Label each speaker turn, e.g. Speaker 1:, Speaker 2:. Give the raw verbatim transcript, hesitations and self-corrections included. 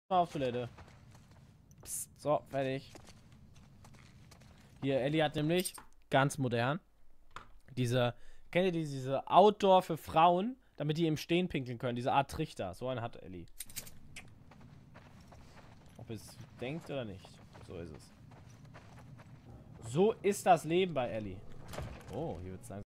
Speaker 1: Auf Toilette. Psst, so, fertig. Hier, Ellie hat nämlich, ganz modern, diese, kennt ihr diese, diese Outdoor für Frauen, damit die im Stehen pinkeln können, diese Art Trichter. So einen hat Ellie. Ob es denkt oder nicht. So ist es. So ist das Leben bei Ellie. Oh, hier wird es langsam.